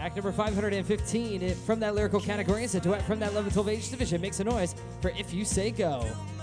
Act number 515 from that lyrical category is a duet from that 11 to 12 age division. Makes a noise for If You Say Go.